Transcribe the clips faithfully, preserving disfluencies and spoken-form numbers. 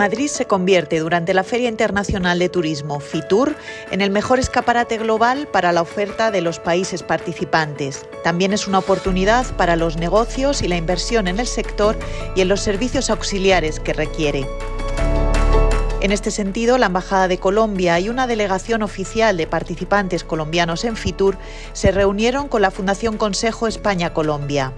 Madrid se convierte durante la Feria Internacional de Turismo FITUR en el mejor escaparate global para la oferta de los países participantes. También es una oportunidad para los negocios y la inversión en el sector y en los servicios auxiliares que requiere. En este sentido, la Embajada de Colombia y una delegación oficial de participantes colombianos en FITUR se reunieron con la Fundación Consejo España-Colombia.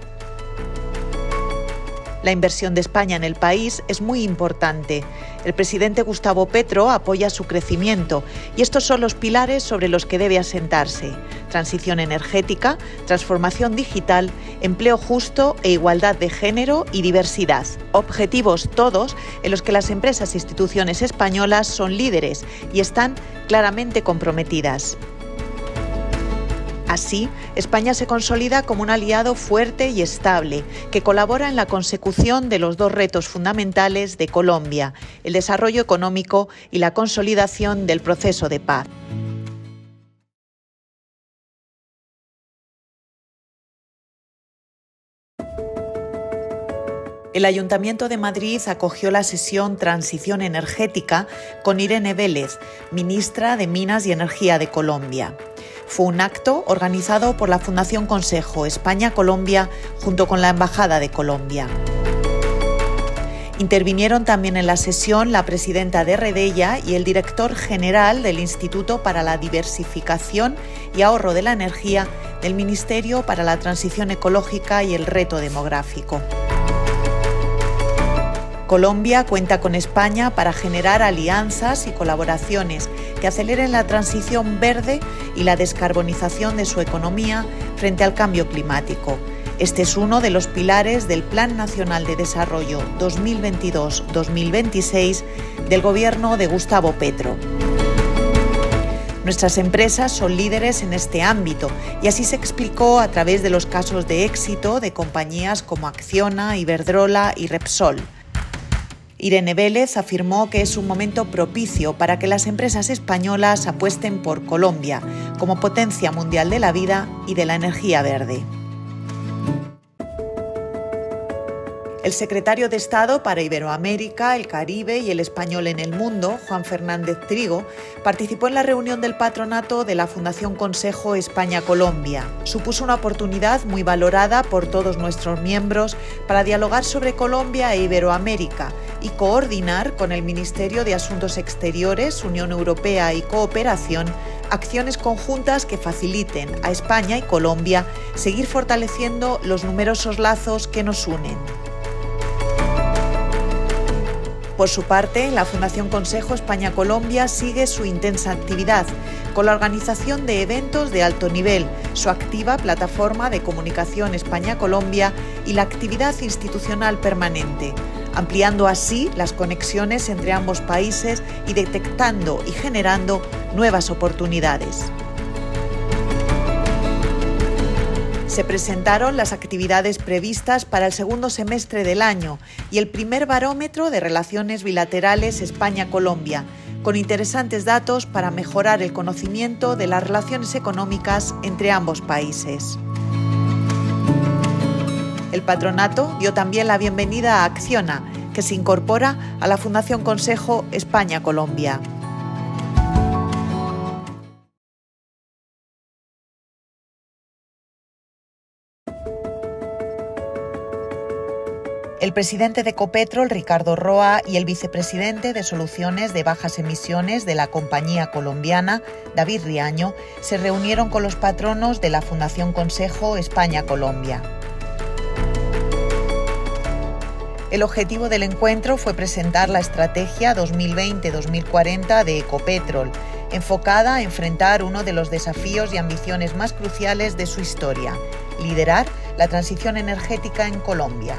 La inversión de España en el país es muy importante. El presidente Gustavo Petro apoya su crecimiento y estos son los pilares sobre los que debe asentarse: transición energética, transformación digital, empleo justo e igualdad de género y diversidad. Objetivos todos en los que las empresas e instituciones españolas son líderes y están claramente comprometidas. Así, España se consolida como un aliado fuerte y estable, que colabora en la consecución de los dos retos fundamentales de Colombia: el desarrollo económico y la consolidación del proceso de paz. El Ayuntamiento de Madrid acogió la sesión Transición Energética con Irene Vélez, ministra de Minas y Energía de Colombia. Fue un acto organizado por la Fundación Consejo España-Colombia junto con la Embajada de Colombia. Intervinieron también en la sesión la presidenta de Redella y el director general del Instituto para la Diversificación y Ahorro de la Energía del Ministerio para la Transición Ecológica y el Reto Demográfico. Colombia cuenta con España para generar alianzas y colaboraciones que aceleren la transición verde y la descarbonización de su economía frente al cambio climático. Este es uno de los pilares del Plan Nacional de Desarrollo dos mil veintidós a dos mil veintiséis del Gobierno de Gustavo Petro. Nuestras empresas son líderes en este ámbito y así se explicó a través de los casos de éxito de compañías como Acciona, Iberdrola y Repsol. Irene Vélez afirmó que es un momento propicio para que las empresas españolas apuesten por Colombia como potencia mundial de la vida y de la energía verde. El secretario de Estado para Iberoamérica, el Caribe y el español en el mundo, Juan Fernández Trigo, participó en la reunión del patronato de la Fundación Consejo España-Colombia. Supuso una oportunidad muy valorada por todos nuestros miembros para dialogar sobre Colombia e Iberoamérica y coordinar con el Ministerio de Asuntos Exteriores, Unión Europea y Cooperación acciones conjuntas que faciliten a España y Colombia seguir fortaleciendo los numerosos lazos que nos unen. Por su parte, la Fundación Consejo España-Colombia sigue su intensa actividad con la organización de eventos de alto nivel, su activa plataforma de comunicación España-Colombia y la actividad institucional permanente, ampliando así las conexiones entre ambos países y detectando y generando nuevas oportunidades. Se presentaron las actividades previstas para el segundo semestre del año y el primer barómetro de relaciones bilaterales España-Colombia, con interesantes datos para mejorar el conocimiento de las relaciones económicas entre ambos países. El patronato dio también la bienvenida a Acciona, que se incorpora a la Fundación Consejo España-Colombia. El presidente de Ecopetrol, Ricardo Roa, y el vicepresidente de Soluciones de Bajas Emisiones de la compañía colombiana, David Riaño, se reunieron con los patronos de la Fundación Consejo España-Colombia. El objetivo del encuentro fue presentar la estrategia dos mil veinte a dos mil cuarenta de Ecopetrol, enfocada a enfrentar uno de los desafíos y ambiciones más cruciales de su historia: liderar la transición energética en Colombia.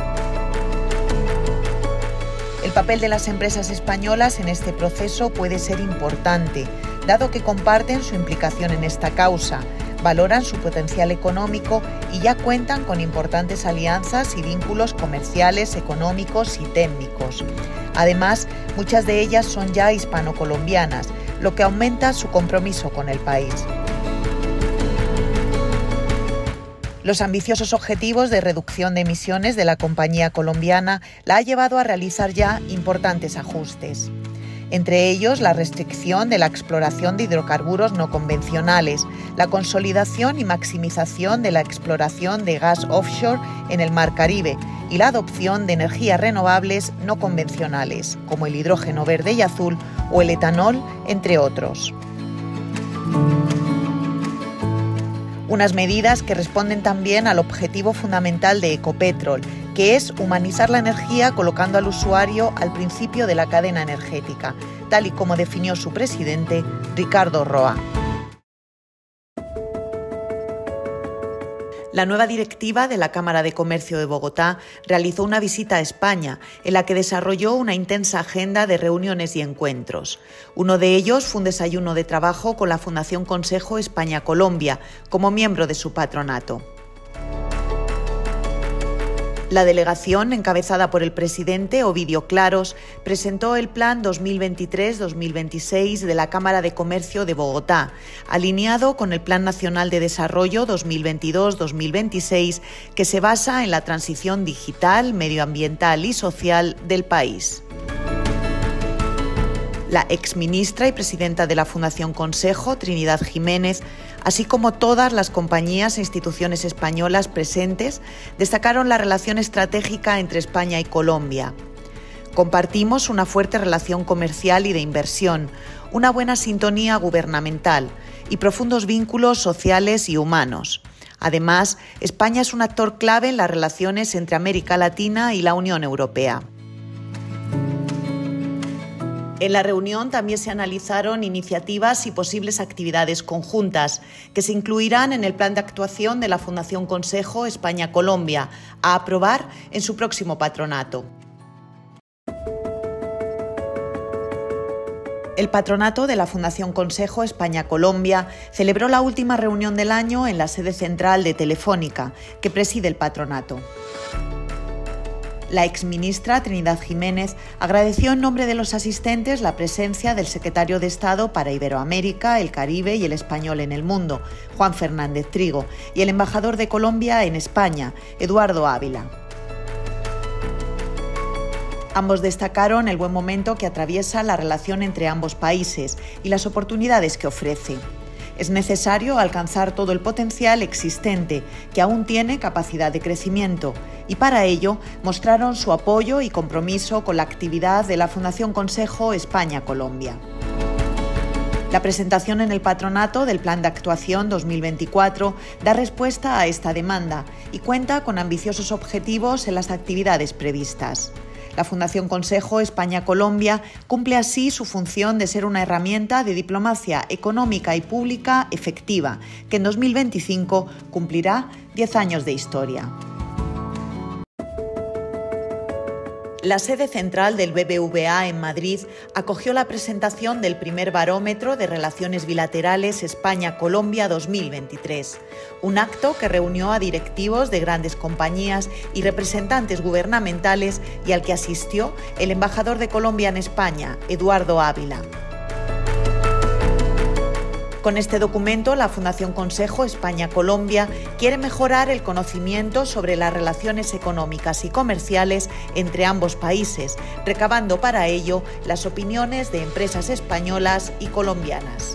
El papel de las empresas españolas en este proceso puede ser importante, dado que comparten su implicación en esta causa, valoran su potencial económico y ya cuentan con importantes alianzas y vínculos comerciales, económicos y técnicos. Además, muchas de ellas son ya hispano-colombianas, lo que aumenta su compromiso con el país. Los ambiciosos objetivos de reducción de emisiones de la compañía colombiana la ha llevado a realizar ya importantes ajustes. Entre ellos, la restricción de la exploración de hidrocarburos no convencionales, la consolidación y maximización de la exploración de gas offshore en el Mar Caribe y la adopción de energías renovables no convencionales, como el hidrógeno verde y azul o el etanol, entre otros. Unas medidas que responden también al objetivo fundamental de Ecopetrol, que es humanizar la energía colocando al usuario al principio de la cadena energética, tal y como definió su presidente, Ricardo Roa. La nueva directiva de la Cámara de Comercio de Bogotá realizó una visita a España, en la que desarrolló una intensa agenda de reuniones y encuentros. Uno de ellos fue un desayuno de trabajo con la Fundación Consejo España-Colombia, como miembro de su patronato. La delegación, encabezada por el presidente Ovidio Claros, presentó el Plan dos mil veintitrés dos mil veintiséis de la Cámara de Comercio de Bogotá, alineado con el Plan Nacional de Desarrollo dos mil veintidós dos mil veintiséis, que se basa en la transición digital, medioambiental y social del país. La exministra y presidenta de la Fundación Consejo, Trinidad Jiménez, así como todas las compañías e instituciones españolas presentes, destacaron la relación estratégica entre España y Colombia. Compartimos una fuerte relación comercial y de inversión, una buena sintonía gubernamental y profundos vínculos sociales y humanos. Además, España es un actor clave en las relaciones entre América Latina y la Unión Europea. En la reunión también se analizaron iniciativas y posibles actividades conjuntas que se incluirán en el plan de actuación de la Fundación Consejo España-Colombia, a aprobar en su próximo patronato. El patronato de la Fundación Consejo España-Colombia celebró la última reunión del año en la sede central de Telefónica, que preside el patronato. La exministra Trinidad Jiménez agradeció en nombre de los asistentes la presencia del secretario de Estado para Iberoamérica, el Caribe y el Español en el mundo, Juan Fernández Trigo, y el embajador de Colombia en España, Eduardo Ávila. Ambos destacaron el buen momento que atraviesa la relación entre ambos países y las oportunidades que ofrece. Es necesario alcanzar todo el potencial existente, que aún tiene capacidad de crecimiento, y para ello mostraron su apoyo y compromiso con la actividad de la Fundación Consejo España-Colombia. La presentación en el patronato del Plan de Actuación dos mil veinticuatro da respuesta a esta demanda y cuenta con ambiciosos objetivos en las actividades previstas. La Fundación Consejo España-Colombia cumple así su función de ser una herramienta de diplomacia económica y pública efectiva, que en dos mil veinticinco cumplirá diez años de historia. La sede central del B B V A en Madrid acogió la presentación del primer barómetro de relaciones bilaterales España-Colombia dos mil veintitrés, un acto que reunió a directivos de grandes compañías y representantes gubernamentales y al que asistió el embajador de Colombia en España, Eduardo Ávila. Con este documento, la Fundación Consejo España-Colombia quiere mejorar el conocimiento sobre las relaciones económicas y comerciales entre ambos países, recabando para ello las opiniones de empresas españolas y colombianas.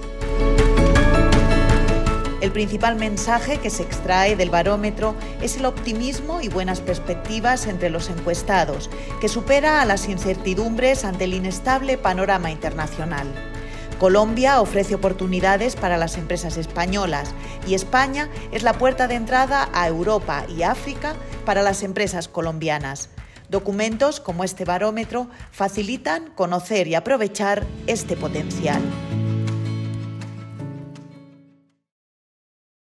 El principal mensaje que se extrae del barómetro es el optimismo y buenas perspectivas entre los encuestados, que supera a las incertidumbres ante el inestable panorama internacional. Colombia ofrece oportunidades para las empresas españolas y España es la puerta de entrada a Europa y África para las empresas colombianas. Documentos como este barómetro facilitan conocer y aprovechar este potencial.